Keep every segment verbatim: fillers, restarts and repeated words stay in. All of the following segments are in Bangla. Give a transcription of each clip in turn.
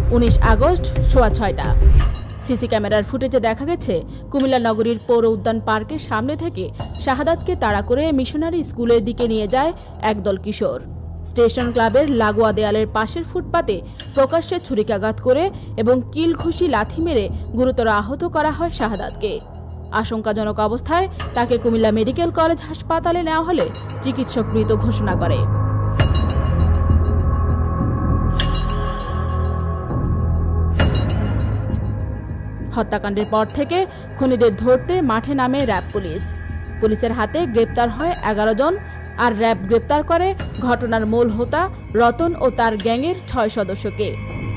উনিশ আগস্ট সোয়া ছয়টা। সিসি ক্যামেরার ফুটেজে দেখা গেছে কুমিল্লা নগরীর পৌর উদ্যান পার্কের সামনে থেকে শাহাদাতকে তাড়া করে মিশনারি স্কুলের দিকে নিয়ে যায় একদল কিশোর। স্টেশন ক্লাবের লাগোয়া দেয়ালের পাশের ফুটপাতে প্রকাশ্যে ছুরিকাঘাত করে এবং কিল ঘুষি লাথি মেরে গুরুতর আহত করা হয় শাহাদাতকে। আশঙ্কাজনক অবস্থায় তাকে কুমিল্লা মেডিকেল কলেজ হাসপাতালে নেওয়া হলে চিকিৎসক মৃত ঘোষণা করে। হত্যাকাণ্ডের পর থেকে খুনিদের ধরতে মাঠে নামে র্যাব পুলিশ। পুলিশের হাতে গ্রেপ্তার হয় এগারো জন, আর র্যাব গ্রেপ্তার করে ঘটনার মূল হোতা রতন ও তার গ্যাংয়ের ছয় সদস্যকে।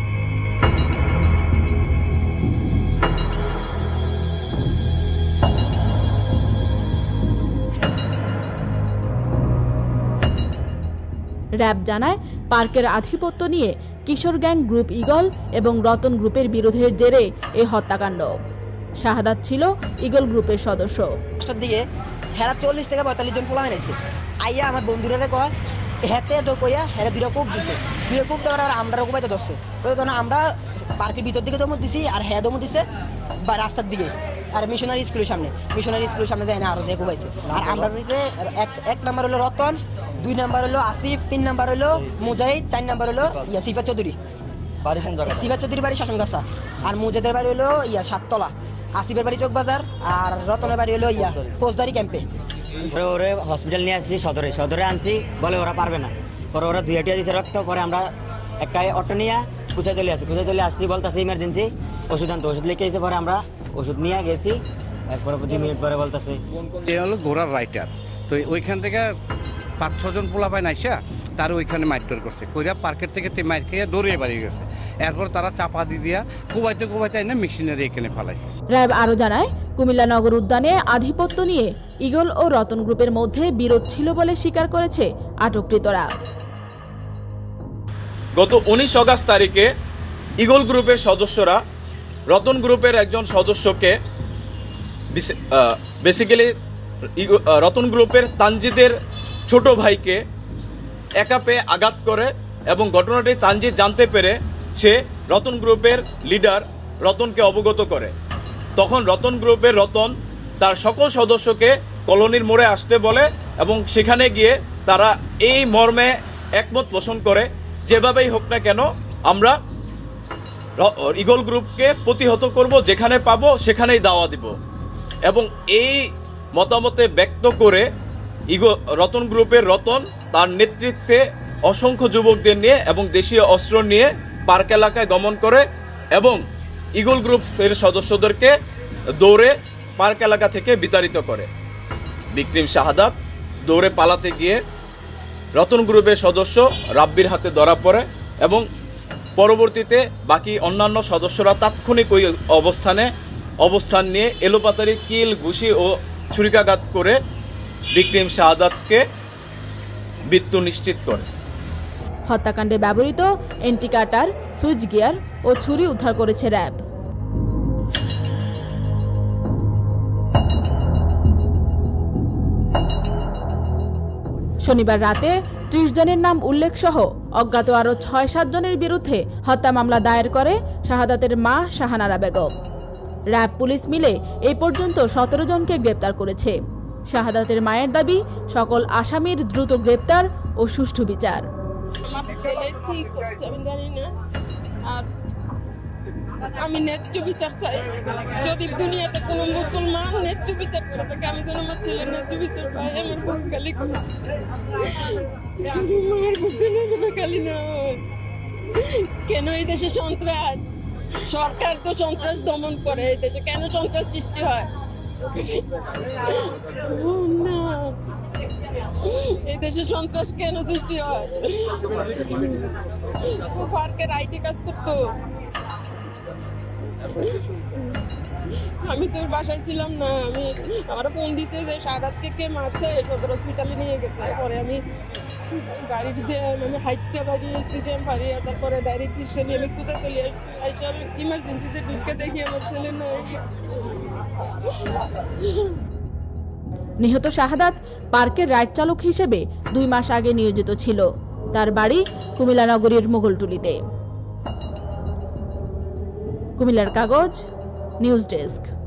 র্যাব জানায়, পার্কের আধিপত্য নিয়ে কিশোর গ্যাং গ্রুপ ইগল এবং রতন গ্রুপের বিরোধের জেরে এই হত্যাকাণ্ড। শাহাদাত ছিল ইগল গ্রুপের সদস্য। দিকে হেরা চল্লিশ থেকে পঁয়তাল্লিশ জন ফোলা এনেছে। আইয়া আমার বন্ধুরা কয় হেতে তো কইয়া হেরা দুইটা কূপ দিছে, দুইটা কূপ দেওয়ার আর আমরা কোপাইতে ধরছে। তখন আমরা পার্কের ভিতর দিকে দমত দিছি আর হ্যাঁ দমত দিছে বা রাস্তার দিকে আর মিশনারি স্কুলের সামনে মিশনারি স্কুলের সামনে যায় না আরো দেখো পাইছে। আর আমরা এক এক নাম্বার হলো রতন, দুই নাম্বার হলো আসিফ, তিন নাম্বার হলো মুজাহিদ, চার নাম্বার হলো ইয়া সিফা চৌধুরী। সিফা চৌধুরীর বাড়ি শাসনগাছা, আর মুজাহিদের বাড়ি হলো ইয়া সাততলা, আসিফের বাড়ি চকবাজার, আর রতনের বাড়ি হলো ইয়া ফৌজদারি ক্যাম্পে। ওরে হসপিটাল নিয়ে আসছি সদরে, সদরে আনছি বলে ওরা পারবে না, পরে ওরা দুই হাটিয়া দিয়েছে রক্ত। পরে আমরা একটা অটো নিয়ে কুচা চলে আসি, কুচা চলে আসছি বলতেছি ইমার্জেন্সি ওষুধ আনতে, ওষুধ লিখে এসে পরে আমরা ওষুধ নিয়ে গেছি। এরপরে দুই মিনিট পরে বলতেছে এ হলো ঘোড়ার রাইটার। তো ওইখান থেকে পাঁচ ছজন পোলা পায় নাইসা তার ওইখানে মাইটর করছে, কইরা পার্কের থেকে মাইট খেয়ে দৌড়িয়ে বাড়িয়ে গেছে। এরপর তারা চাপা দিয়ে দিয়া কুবাইতে কুবাইতে এনে মেশিনারি এখানে ফালাইছে। র্যাব আরো জানায়, কুমিল্লা নগর উদ্যানে আধিপত্য নিয়ে ইগল ও রতন গ্রুপের মধ্যে বিরোধ ছিল বলে স্বীকার করেছে আটককৃতরা। গত উনিশ আগস্ট তারিখে ইগল গ্রুপের সদস্যরা রতন গ্রুপের একজন সদস্যকে বেসিক্যালি রতন গ্রুপের তানজিদের ছোট ভাইকে একা পেয়ে আঘাত করে এবং ঘটনাটি তানজিদ জানতে পেরে সে রতন গ্রুপের লিডার রতনকে অবগত করে। তখন রতন গ্রুপের রতন তার সকল সদস্যকে কলোনির মোড়ে আসতে বলে এবং সেখানে গিয়ে তারা এই মর্মে একমত পোষণ করে, যেভাবেই হোক না কেন আমরা ইগল গ্রুপকে প্রতিহত করব, যেখানে পাবো সেখানেই দাওয়া দিব। এবং এই মতামতে ব্যক্ত করে ইগো রতন গ্রুপের রতন তার নেতৃত্বে অসংখ্য যুবকদের নিয়ে এবং দেশীয় অস্ত্র নিয়ে পার্ক এলাকায় গমন করে এবং ইগল গ্রুপের সদস্যদেরকে দৌড়ে পার্ক এলাকা থেকে বিতাড়িত করে। ভিকটিম শাহাদাত দৌড়ে পালাতে গিয়ে রতন গ্রুপের সদস্য রাব্বির হাতে ধরা পড়ে এবং পরবর্তীতে বাকি অন্যান্য সদস্যরা তাৎক্ষণিক ওই অবস্থানে অবস্থান নিয়ে এলোপাতারি কিল ঘুষি ও ছুরিকাঘাত করে ভিকটিম শাহাদাতকে মৃত্যু নিশ্চিত করে। হত্যাকাণ্ডে ব্যবহৃত এন্টি কাটার, সুইচ গিয়ার ও ছুরি উদ্ধার করেছে র্যাব। শনিবার রাতে ত্রিশ জনের নাম উল্লেখ সহ অজ্ঞাত আরও ছয় সাত জনের বিরুদ্ধে হত্যা মামলা দায়ের করে শাহাদাতের মা শাহানারা বেগম। র্যাব পুলিশ মিলে এই পর্যন্ত সতেরো জনকে গ্রেপ্তার করেছে। শাহাদাতের মায়ের দাবি, সকল আসামির দ্রুত গ্রেপ্তার ও সুষ্ঠু বিচার। আমি ন্যায্য বিচার চাই। যদি দুনিয়াতে কোনো মুসলমান ন্যায্য বিচার করে থাকে, আমি যেন আমার ছেলের ন্যায্য বিচার পাই। আমার বুক খালি মায়ের বুক যেন খালি না হয়। কেন এই দেশে সন্ত্রাস? সরকার তো সন্ত্রাস দমন করে, এই দেশে কেন সন্ত্রাস সৃষ্টি হয়? না, এই দেশে সন্ত্রাস কেন সৃষ্টি হয়? পার্কের আইটি কাজ করতো, আমি তোর বাসায় ছিলাম না। আমি আমার ফোন দিছে যে শাহাদাতকে কে মারছে, সদর হসপিটালে নিয়ে গেছে। পরে আমি গাড়ির জ্যাম, আমি হাইটটা বাড়িয়ে এসেছি জ্যাম বাড়িয়ে, তারপরে ডাইরেক্ট রিক্সা নিয়ে আমি কুচা চলে আসছি। আইসা আমি ইমার্জেন্সিতে ঢুকে দেখি আমার ছেলে নাই। নিহত শাহাদাত পার্কের রাইড চালক হিসেবে দুই মাস আগে নিয়োজিত ছিল। তার বাড়ি কুমিল্লা নগরীর মোগলটুলিতে। কুমিল্লার কাগজ নিউজ ডেস্ক।